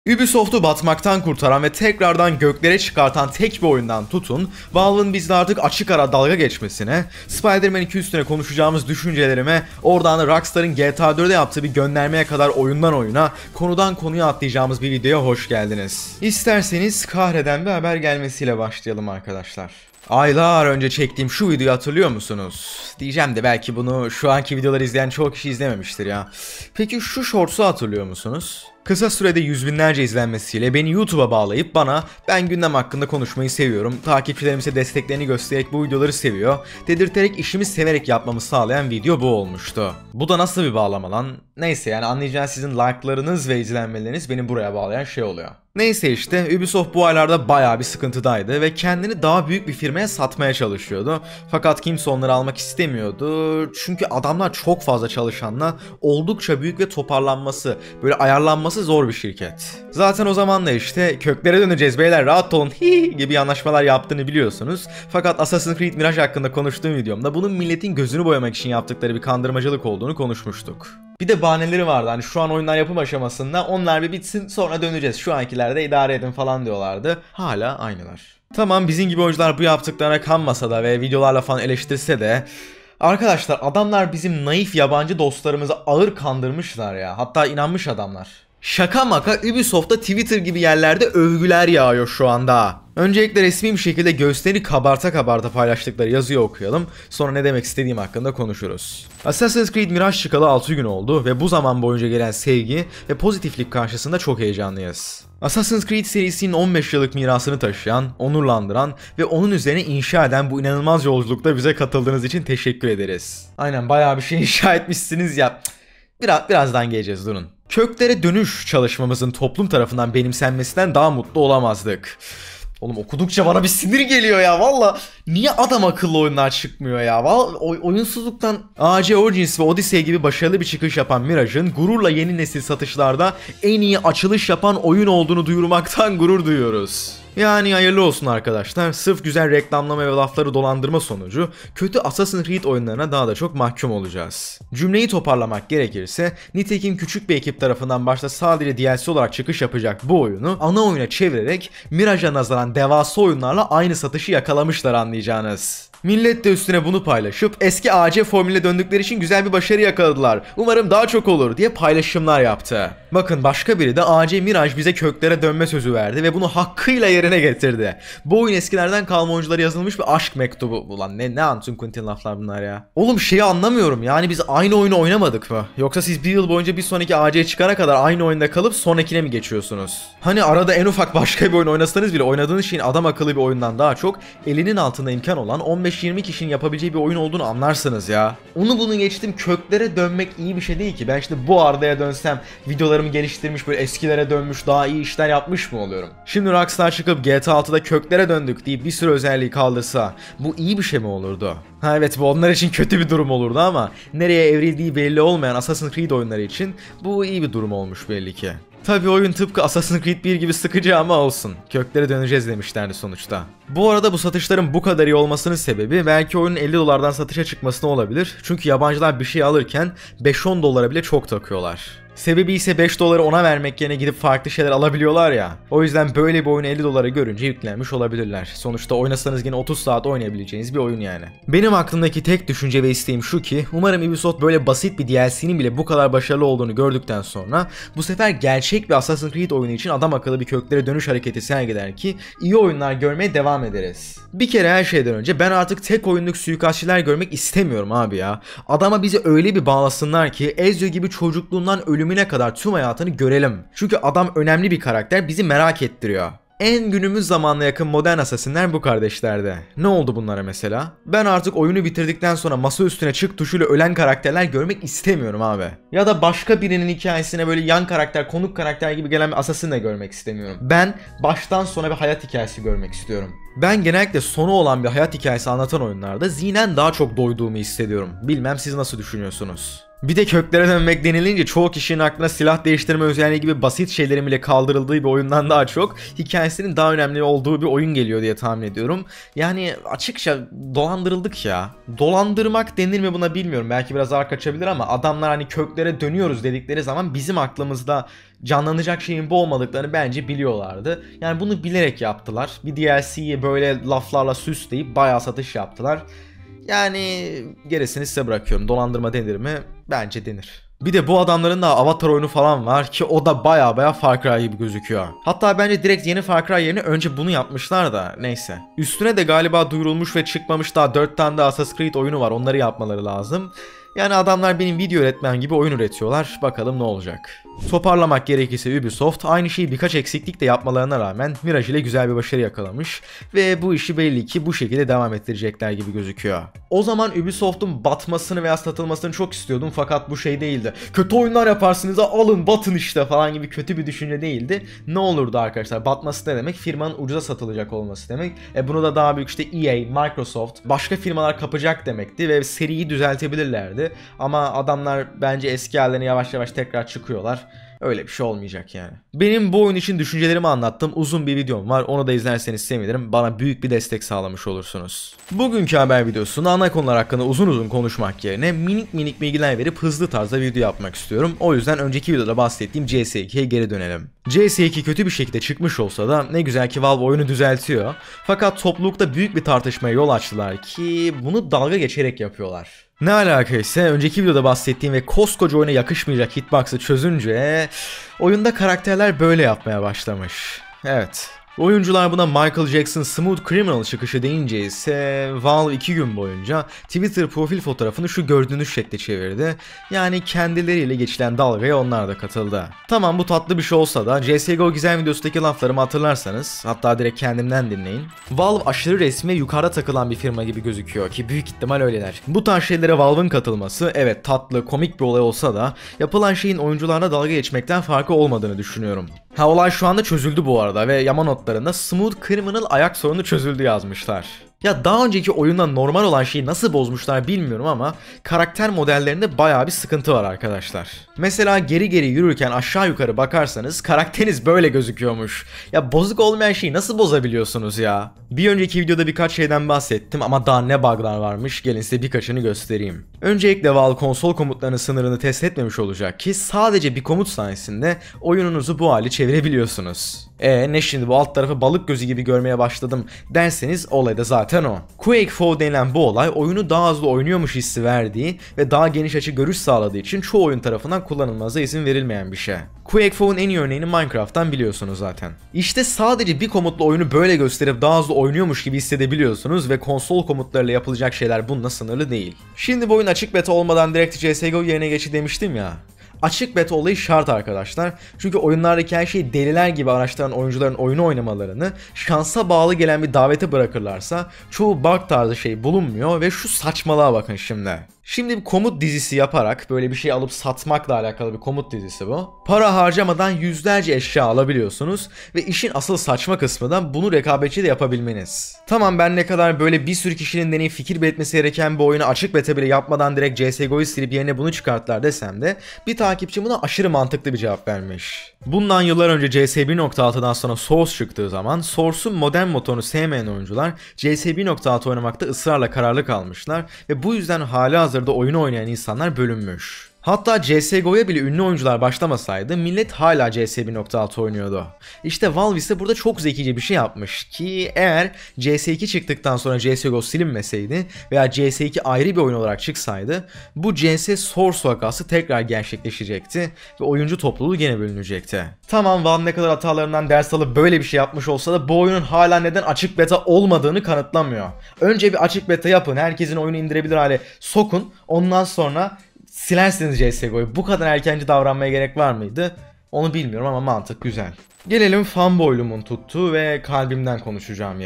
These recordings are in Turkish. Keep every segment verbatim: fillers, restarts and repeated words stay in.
Ubisoft'u batmaktan kurtaran ve tekrardan göklere çıkartan tek bir oyundan tutun, Valve'ın bizde artık açık ara dalga geçmesine, Spider-Man iki üstüne konuşacağımız düşüncelerime, oradan Rockstar'ın G T A dört'e yaptığı bir göndermeye kadar oyundan oyuna, konudan konuya atlayacağımız bir videoya hoş geldiniz. İsterseniz kahreden bir haber gelmesiyle başlayalım arkadaşlar. Aylar önce çektiğim şu videoyu hatırlıyor musunuz? Diyeceğim de belki bunu şu anki videoları izleyen çoğu kişi izlememiştir ya. Peki şu shorts'u hatırlıyor musunuz? Kısa sürede yüz binlerce izlenmesiyle beni YouTube'a bağlayıp bana "ben gündem hakkında konuşmayı seviyorum, takipçilerimize desteklerini göstererek bu videoları seviyor" dedirterek işimi severek yapmamı sağlayan video bu olmuştu. Bu da nasıl bir bağlama lan? Neyse, yani anlayacağınız sizin like'larınız ve izlenmeleriniz beni buraya bağlayan şey oluyor. Neyse işte Ubisoft bu aylarda bayağı bir sıkıntıdaydı ve kendini daha büyük bir firmaya satmaya çalışıyordu. Fakat kimse onları almak istemiyordu. Çünkü adamlar çok fazla çalışanla oldukça büyük ve toparlanması, böyle ayarlanması zor bir şirket. Zaten o zaman da işte köklere döneceğiz beyler, rahat olun gibi anlaşmalar yaptığını biliyorsunuz. Fakat Assassin's Creed Mirage hakkında konuştuğum videomda bunun milletin gözünü boyamak için yaptıkları bir kandırmacılık olduğunu konuşmuştuk. Bir de bahaneleri vardı, hani şu an oyunlar yapım aşamasında, onlar bir bitsin sonra döneceğiz, şu ankilerde idare edin falan diyorlardı. Hala aynılar. Tamam, bizim gibi oyuncular bu yaptıklarına kanmasa da ve videolarla falan eleştirse de, arkadaşlar adamlar bizim naif yabancı dostlarımızı ağır kandırmışlar ya, hatta inanmış adamlar. Şaka maka Ubisoft'ta Twitter gibi yerlerde övgüler yağıyor şu anda. Öncelikle resmi bir şekilde göğüslerini kabarta kabarta paylaştıkları yazıyı okuyalım. Sonra ne demek istediğim hakkında konuşuruz. Assassin's Creed Mirage çıkalı altı gün oldu ve bu zaman boyunca gelen sevgi ve pozitiflik karşısında çok heyecanlıyız. Assassin's Creed serisinin on beş yıllık mirasını taşıyan, onurlandıran ve onun üzerine inşa eden bu inanılmaz yolculukta bize katıldığınız için teşekkür ederiz. Aynen, bayağı bir şey inşa etmişsiniz ya. Biraz, birazdan geleceğiz, durun. Köklere dönüş çalışmamızın toplum tarafından benimsenmesinden daha mutlu olamazdık. Oğlum okudukça bana bir sinir geliyor ya valla. Niye adam akıllı oyunlar çıkmıyor ya? Vallahi oy oyunsuzluktan A C Origins ve Odyssey gibi başarılı bir çıkış yapan Mirage'ın gururla yeni nesil satışlarda en iyi açılış yapan oyun olduğunu duyurmaktan gurur duyuyoruz. Yani hayırlı olsun arkadaşlar. Sırf güzel reklamlama ve lafları dolandırma sonucu kötü Assassin's Creed oyunlarına daha da çok mahkum olacağız. Cümleyi toparlamak gerekirse, nitekim küçük bir ekip tarafından başta sadece D L C olarak çıkış yapacak bu oyunu ana oyuna çevirerek Mirage'a nazaran devasa oyunlarla aynı satışı yakalamışlar anlayacağınız. Millet de üstüne bunu paylaşıp eski A C formüle döndükleri için güzel bir başarı yakaladılar, umarım daha çok olur diye paylaşımlar yaptı. Bakın, başka biri de A C Mirage bize köklere dönme sözü verdi ve bunu hakkıyla yerine getirdi. Bu oyun eskilerden kalma oyunculara yazılmış bir aşk mektubu. Ulan ne ne Anton Quentin laflar bunlar ya. Oğlum şeyi anlamıyorum, yani biz aynı oyunu oynamadık mı? Yoksa siz bir yıl boyunca bir sonraki A C çıkana kadar aynı oyunda kalıp sonrakine mi geçiyorsunuz? Hani arada en ufak başka bir oyun oynasanız bile oynadığınız şeyin adam akıllı bir oyundan daha çok elinin altında imkan olan on beş yirmi kişinin yapabileceği bir oyun olduğunu anlarsınız ya. Onu bunu geçtim, köklere dönmek iyi bir şey değil ki. Ben işte bu Arda'ya dönsem videolarımı geliştirmiş, böyle eskilere dönmüş, daha iyi işler yapmış mı oluyorum? Şimdi Rockstar çıkıp G T A altıda köklere döndük deyip bir sürü özelliği kaldırsa bu iyi bir şey mi olurdu? Ha evet, bu onlar için kötü bir durum olurdu ama nereye evrildiği belli olmayan Assassin's Creed oyunları için bu iyi bir durum olmuş belli ki. Tabi oyun tıpkı Assassin's Creed bir gibi sıkıcı ama olsun. Köklere döneceğiz demişlerdi sonuçta. Bu arada bu satışların bu kadar iyi olmasının sebebi belki oyunun elli dolardan satışa çıkmasına olabilir. Çünkü yabancılar bir şey alırken beş on dolara bile çok takıyorlar. Sebebi ise beş doları ona vermek yerine gidip farklı şeyler alabiliyorlar ya. O yüzden böyle bir oyunu elli dolara görünce yüklenmiş olabilirler. Sonuçta oynasanız yine otuz saat oynayabileceğiniz bir oyun yani. Benim aklımdaki tek düşünce ve isteğim şu ki, umarım Ubisoft böyle basit bir D L C'nin bile bu kadar başarılı olduğunu gördükten sonra bu sefer gerçek bir Assassin's Creed oyunu için adam akıllı bir köklere dönüş hareketi sergiler ki iyi oyunlar görmeye devam ederiz. Bir kere her şeyden önce ben artık tek oyunluk suikastçiler görmek istemiyorum abi ya. Adama bizi öyle bir bağlasınlar ki Ezio gibi çocukluğundan ölümüne kadar tüm hayatını görelim. Çünkü adam önemli bir karakter, bizi merak ettiriyor. En günümüz zamanına yakın modern assassinler bu kardeşlerde. Ne oldu bunlara mesela? Ben artık oyunu bitirdikten sonra masa üstüne çık tuşuyla ölen karakterler görmek istemiyorum abi. Ya da başka birinin hikayesine böyle yan karakter, konuk karakter gibi gelen bir assassin de görmek istemiyorum. Ben baştan sona bir hayat hikayesi görmek istiyorum. Ben genellikle sonu olan bir hayat hikayesi anlatan oyunlarda zihnen daha çok doyduğumu hissediyorum. Bilmem siz nasıl düşünüyorsunuz? Bir de köklere dönmek denilince çoğu kişinin aklına silah değiştirme özelliği gibi basit şeylerin bile kaldırıldığı bir oyundan daha çok hikayesinin daha önemli olduğu bir oyun geliyor diye tahmin ediyorum. Yani açıkça dolandırıldık ya. Dolandırmak denir mi buna bilmiyorum. Belki biraz ağır kaçabilir ama adamlar hani köklere dönüyoruz dedikleri zaman bizim aklımızda canlanacak şeyin bu olmadıklarını bence biliyorlardı. Yani bunu bilerek yaptılar. Bir D L C'yi böyle laflarla süsleyip bayağı satış yaptılar. Yani gerisini size bırakıyorum. Dolandırma denir mi? Bence denir. Bir de bu adamların da Avatar oyunu falan var ki o da baya baya Far Cry gibi gözüküyor. Hatta bence direkt yeni Far Cry yerine önce bunu yapmışlar da neyse. Üstüne de galiba duyurulmuş ve çıkmamış daha dört tane de Assassin's Creed oyunu var, onları yapmaları lazım. Yani adamlar benim video üretmem gibi oyun üretiyorlar. Bakalım ne olacak. Toparlamak gerekirse Ubisoft aynı şeyi birkaç eksiklik de yapmalarına rağmen Mirage ile güzel bir başarı yakalamış ve bu işi belli ki bu şekilde devam ettirecekler gibi gözüküyor. O zaman Ubisoft'un batmasını veya satılmasını çok istiyordum fakat bu şey değildi. Kötü oyunlar yaparsınız da alın batın işte falan gibi kötü bir düşünce değildi. Ne olurdu arkadaşlar? Batması ne demek? Firmanın ucuza satılacak olması demek. E bunu da daha büyük işte E A, Microsoft, başka firmalar kapacak demekti ve seriyi düzeltebilirlerdi. Ama adamlar bence eski hallerine yavaş yavaş tekrar çıkıyorlar. Öyle bir şey olmayacak yani. Benim bu oyun için düşüncelerimi anlattım. Uzun bir videom var. Onu da izlerseniz sevinirim. Bana büyük bir destek sağlamış olursunuz. Bugünkü haber videosunda ana konular hakkında uzun uzun konuşmak yerine minik minik bilgiler verip hızlı tarzda video yapmak istiyorum. O yüzden önceki videoda bahsettiğim C S iki'ye geri dönelim. C S iki kötü bir şekilde çıkmış olsa da ne güzel ki Valve oyunu düzeltiyor. Fakat toplulukta büyük bir tartışmaya yol açtılar ki bunu dalga geçerek yapıyorlar. Ne alaka ise önceki videoda bahsettiğim ve koskoca oyuna yakışmayacak hitbox'ı çözünce oyunda karakterler böyle yapmaya başlamış. Evet. Oyuncular buna Michael Jackson Smooth Criminal çıkışı deyince ise Valve iki gün boyunca Twitter profil fotoğrafını şu gördüğünüz şekle çevirdi. Yani kendileriyle geçilen dalgaya onlar da katıldı. Tamam, bu tatlı bir şey olsa da C S G O gizem videosundaki laflarımı hatırlarsanız, hatta direkt kendimden dinleyin. Valve aşırı resmi, yukarıda takılan bir firma gibi gözüküyor ki büyük ihtimal öyleler. Bu tarz şeylere Valve'ın katılması evet tatlı, komik bir olay olsa da yapılan şeyin oyuncularla dalga geçmekten farkı olmadığını düşünüyorum. Ha, olay şu anda çözüldü bu arada ve yama notlarında Smooth Criminal ayak sorunu çözüldü yazmışlar. Ya daha önceki oyunda normal olan şeyi nasıl bozmuşlar bilmiyorum ama karakter modellerinde bayağı bir sıkıntı var arkadaşlar. Mesela geri geri yürürken aşağı yukarı bakarsanız karakteriniz böyle gözüküyormuş. Ya bozuk olmayan şeyi nasıl bozabiliyorsunuz ya? Bir önceki videoda birkaç şeyden bahsettim ama daha ne bug'lar varmış, gelin size birkaçını göstereyim. Öncelikle Valve konsol komutlarının sınırını test etmemiş olacak ki sadece bir komut sayesinde oyununuzu bu hale çevirebiliyorsunuz. E ne şimdi bu alt tarafı balık gözü gibi görmeye başladım derseniz olay da zaten o. Quake Four denilen bu olay oyunu daha hızlı oynuyormuş hissi verdiği ve daha geniş açı görüş sağladığı için çoğu oyun tarafından kullanılmanıza izin verilmeyen bir şey. Quake Four'un en iyi örneğini Minecraft'tan biliyorsunuz zaten. İşte sadece bir komutla oyunu böyle gösterip daha hızlı oynuyormuş gibi hissedebiliyorsunuz ve konsol komutlarıyla yapılacak şeyler bununla sınırlı değil. Şimdi bu oyun açık beta olmadan direkt C S G O yerine geçi demiştim ya. Açık beta olayı şart arkadaşlar. Çünkü oyunlardaki her şeyi deliler gibi araştıran oyuncuların oyunu oynamalarını şansa bağlı gelen bir davete bırakırlarsa çoğu bug tarzı şey bulunmuyor ve şu saçmalığa bakın şimdi. Şimdi bir komut dizisi yaparak, böyle bir şey alıp satmakla alakalı bir komut dizisi bu. Para harcamadan yüzlerce eşya alabiliyorsunuz ve işin asıl saçma kısmı da bunu rekabetçi de yapabilmeniz. Tamam, ben ne kadar böyle bir sürü kişinin deneyip fikir belirtmesi gereken bir oyunu açık beta bile yapmadan direkt C S G O'yu silip yerine bunu çıkarttılar desem de bir takipçi buna aşırı mantıklı bir cevap vermiş. Bundan yıllar önce C S bir nokta altıdan sonra Source çıktığı zaman Source'un modern motorunu sevmeyen oyuncular C S bir nokta altı oynamakta ısrarla kararlı kalmışlar ve bu yüzden halihazırda oyunu oynayan insanlar bölünmüş. Hatta C S G O'ya bile ünlü oyuncular başlamasaydı millet hala C S bir nokta altı oynuyordu. İşte Valve ise burada çok zekice bir şey yapmış ki eğer C S iki çıktıktan sonra C S G O silinmeseydi veya C S iki ayrı bir oyun olarak çıksaydı bu C S Source vakası tekrar gerçekleşecekti ve oyuncu topluluğu gene bölünecekti. Tamam, Valve ne kadar hatalarından ders alıp böyle bir şey yapmış olsa da bu oyunun hala neden açık beta olmadığını kanıtlamıyor. Önce bir açık beta yapın, herkesin oyunu indirebilir hale sokun, ondan sonra silersiniz C S G O'yu. Bu kadar erkenci davranmaya gerek var mıydı? Onu bilmiyorum ama mantık güzel. Gelelim fanboylumun tuttuğu ve kalbimden konuşacağım yere.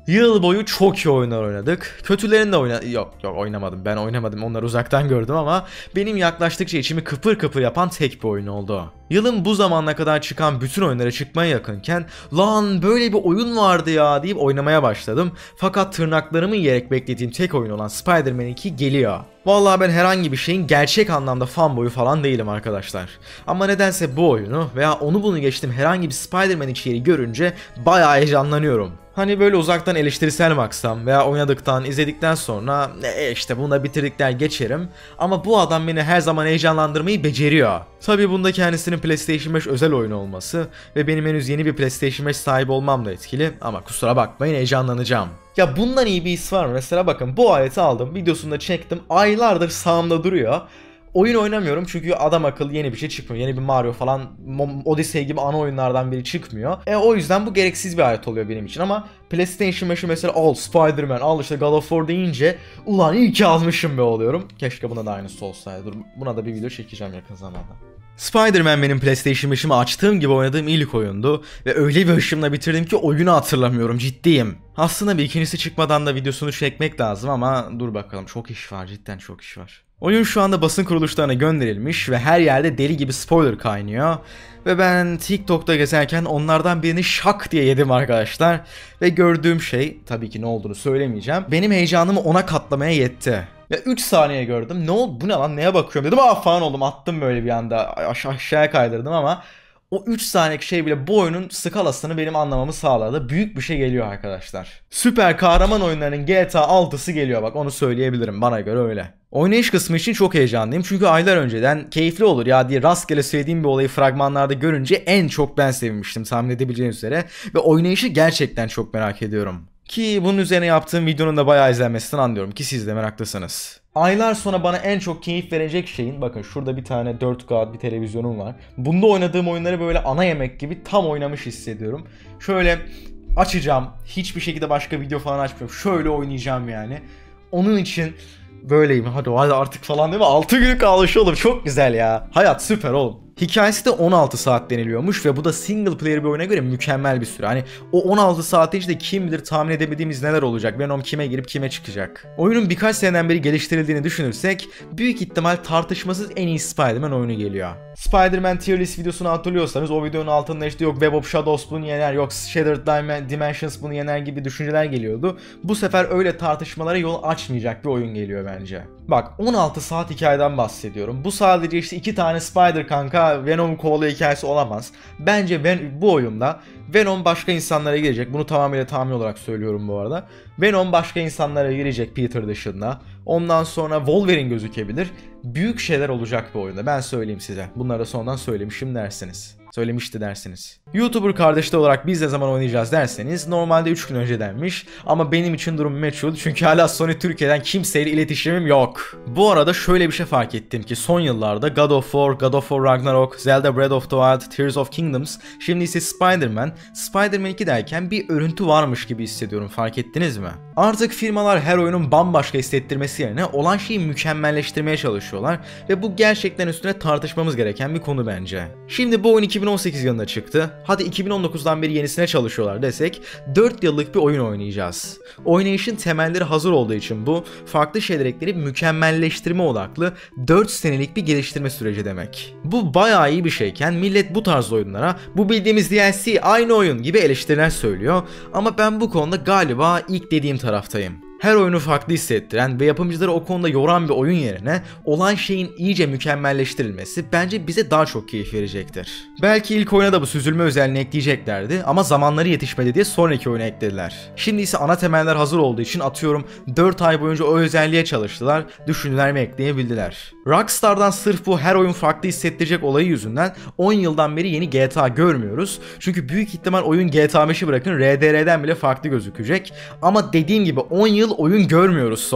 Yıl boyu çok iyi oyunlar oynadık. Kötülerini de oyna... Yok yok oynamadım. Ben oynamadım. Onları uzaktan gördüm ama benim yaklaştıkça içimi kıpır kıpır yapan tek bir oyun oldu. Yılın bu zamana kadar çıkan bütün oyunlara çıkmaya yakınken lan böyle bir oyun vardı ya deyip oynamaya başladım. Fakat tırnaklarımı yiyerek beklediğim tek oyun olan Spider-Man iki geliyor. Vallahi ben herhangi bir şeyin gerçek anlamda fanboyu falan değilim arkadaşlar. Ama nedense bu oyunu veya onu bunu geçtim herhangi bir Spider-Man içeriği görünce bayağı heyecanlanıyorum. Hani böyle uzaktan eleştirisel baksam veya oynadıktan, izledikten sonra e işte bunda bitirdikler geçerim. Ama bu adam beni her zaman heyecanlandırmayı beceriyor. Tabi bunda kendisinin PlayStation beş özel oyunu olması ve benim henüz yeni bir PlayStation beş sahibi olmam da etkili ama kusura bakmayın heyecanlanacağım. Ya bundan iyi bir his var mı? Mesela bakın bu aleti aldım, videosunu da çektim, aylardır sağımda duruyor. Oyun oynamıyorum çünkü adam akıllı yeni bir şey çıkmıyor. Yeni bir Mario falan, Odyssey gibi ana oyunlardan biri çıkmıyor. E o yüzden bu gereksiz bir alet oluyor benim için ama PlayStation beşi mesela al Spider-Man, al işte God of War deyince ulan iyi ki almışım be oluyorum. Keşke buna da aynısı olsaydı. Dur, buna da bir video çekeceğim yakın zamanda. Spider-Man benim PlayStation beşimi açtığım gibi oynadığım ilk oyundu ve öyle bir hışımla bitirdim ki oyunu hatırlamıyorum, ciddiyim. Aslında bir ikincisi çıkmadan da videosunu çekmek lazım ama dur bakalım, çok iş var, cidden çok iş var. Oyun şu anda basın kuruluşlarına gönderilmiş ve her yerde deli gibi spoiler kaynıyor. Ve ben TikTok'ta gezerken onlardan birini şak diye yedim arkadaşlar. Ve gördüğüm şey, tabii ki ne olduğunu söylemeyeceğim, benim heyecanımı ona katlamaya yetti. Ya üç saniye gördüm, ne oldu bu ne lan, neye bakıyorum dedim, ah falan oldum, attım böyle bir anda aş aşağıya kaydırdım ama o üç saniyelik şey bile bu oyunun skalasını benim anlamamı sağladı. Büyük bir şey geliyor arkadaşlar. Süper kahraman oyunlarının G T A altısı geliyor, bak onu söyleyebilirim, bana göre öyle. Oynayış kısmı için çok heyecanlıyım çünkü aylar önceden keyifli olur ya diye rastgele söylediğim bir olayı fragmanlarda görünce en çok ben sevinmiştim tahmin edebileceğiniz üzere ve oynayışı gerçekten çok merak ediyorum. Ki bunun üzerine yaptığım videonun da bayağı izlenmesinden anlıyorum ki siz de meraklısınız. Aylar sonra bana en çok keyif verecek şeyin, bakın şurada bir tane dört K bir televizyonum var. Bunda oynadığım oyunları böyle ana yemek gibi tam oynamış hissediyorum. Şöyle açacağım, hiçbir şekilde başka video falan açmıyorum, şöyle oynayacağım yani. Onun için böyleyim, hadi hadi artık falan değil mi? altı günlük kalmış oğlum, çok güzel ya. Hayat süper oğlum. Hikayesi de on altı saat deniliyormuş ve bu da single player bir oyuna göre mükemmel bir süre. Hani o on altı saatin içinde kim bilir tahmin edemediğimiz neler olacak. Venom kime girip kime çıkacak. Oyunun birkaç seneden beri geliştirildiğini düşünürsek büyük ihtimal tartışmasız en iyi Spider-Man oyunu geliyor. Spider-Man tier list videosunu hatırlıyorsanız o videonun altında işte yok Web of Shadows bunu yener, yok Shattered Dimensions bunu yener gibi düşünceler geliyordu. Bu sefer öyle tartışmalara yol açmayacak bir oyun geliyor bence. Bak on altı saat hikayeden bahsediyorum. Bu sadece işte iki tane Spider kanka Venom'u kovalıyor hikayesi olamaz. Bence ben bu oyunda Venom başka insanlara girecek. Bunu tamamıyla tahmin olarak söylüyorum bu arada. Venom başka insanlara girecek Peter dışında. Ondan sonra Wolverine gözükebilir. Büyük şeyler olacak bu oyunda. Ben söyleyeyim size. Bunları da sonradan söylemişim dersiniz. Söylemişti dersiniz. YouTuber kardeşler olarak biz ne zaman oynayacağız derseniz normalde üç gün önce denmiş ama benim için durum meçhul çünkü hala Sony Türkiye'den kimseyle iletişimim yok. Bu arada şöyle bir şey fark ettim ki son yıllarda God of War, God of War Ragnarok, Zelda Breath of the Wild, Tears of Kingdoms, şimdi ise Spider-Man, Spider-Man iki derken bir örüntü varmış gibi hissediyorum, fark ettiniz mi? Artık firmalar her oyunun bambaşka hissettirmesi yerine olan şeyi mükemmelleştirmeye çalışıyorlar ve bu gerçekten üstüne tartışmamız gereken bir konu bence. Şimdi bu oyun iki bin on sekiz yılında çıktı. Hadi iki bin on dokuzdan beri yenisine çalışıyorlar desek dört yıllık bir oyun oynayacağız. Oynayışın temelleri hazır olduğu için bu farklı şeyler ekleyip mükemmelleştirme odaklı dört senelik bir geliştirme süreci demek. Bu bayağı iyi bir şeyken millet bu tarz oyunlara bu bildiğimiz D L C aynı oyun gibi eleştiriler söylüyor ama ben bu konuda galiba ilk dediğim taraftayım. Her oyunu farklı hissettiren ve yapımcıları o konuda yoran bir oyun yerine olan şeyin iyice mükemmelleştirilmesi bence bize daha çok keyif verecektir. Belki ilk oyuna da bu süzülme özelliğini ekleyeceklerdi ama zamanları yetişmedi diye sonraki oyuna eklediler. Şimdi ise ana temeller hazır olduğu için atıyorum dört ay boyunca o özelliğe çalıştılar, düşündüler ve ekleyebildiler. Rockstar'dan sırf bu her oyun farklı hissettirecek olayı yüzünden on yıldan beri yeni G T A görmüyoruz. Çünkü büyük ihtimal oyun G T A beşi bırakın R D R'den bile farklı gözükecek. Ama dediğim gibi on yıl oyun görmüyoruz sonra.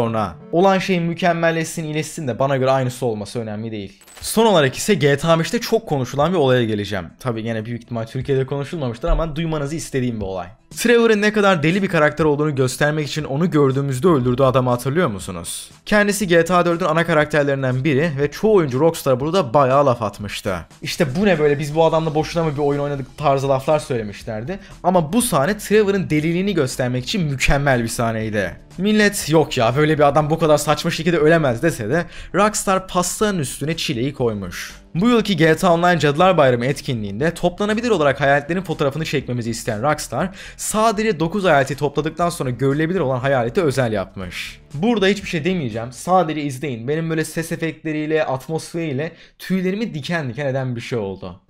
Olan şeyin mükemmelleşsin, iyileşsin de bana göre aynısı olması önemli değil. Son olarak ise G T A beşte çok konuşulan bir olaya geleceğim. Tabii yine büyük ihtimal Türkiye'de konuşulmamıştır ama duymanızı istediğim bir olay. Trevor'ın ne kadar deli bir karakter olduğunu göstermek için onu gördüğümüzde öldürdüğü adamı hatırlıyor musunuz? Kendisi G T A dördün ana karakterlerinden biri ve çoğu oyuncu Rockstar burada bayağı laf atmıştı. İşte bu ne böyle, biz bu adamla boşuna mı bir oyun oynadık tarzı laflar söylemişlerdi. Ama bu sahne Trevor'ın deliliğini göstermek için mükemmel bir sahneydi. Millet yok ya böyle bir adam bu kadar saçma şekilde ölemez dese de Rockstar pastanın üstüne çileyi koymuş. Bu yılki G T A Online Cadılar Bayramı etkinliğinde toplanabilir olarak hayaletlerin fotoğrafını çekmemizi isteyen Rockstar sadece dokuz hayaleti topladıktan sonra görülebilir olan hayaleti özel yapmış. Burada hiçbir şey demeyeceğim, sadece izleyin. Benim böyle ses efektleriyle, atmosferiyle tüylerimi diken diken eden bir şey oldu.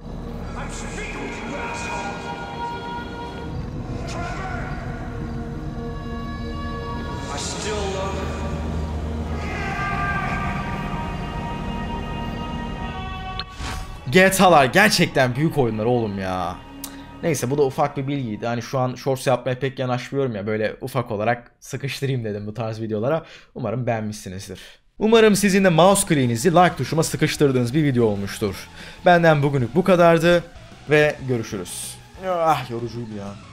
G T A'lar gerçekten büyük oyunlar oğlum ya. Neyse bu da ufak bir bilgiydi. Hani şu an shorts yapmaya pek yanaşmıyorum ya, böyle ufak olarak sıkıştırayım dedim bu tarz videolara. Umarım beğenmişsinizdir. Umarım sizin de mouse kliğinizi like tuşuma sıkıştırdığınız bir video olmuştur. Benden bugünlük bu kadardı ve görüşürüz. Ah yorucuydu ya.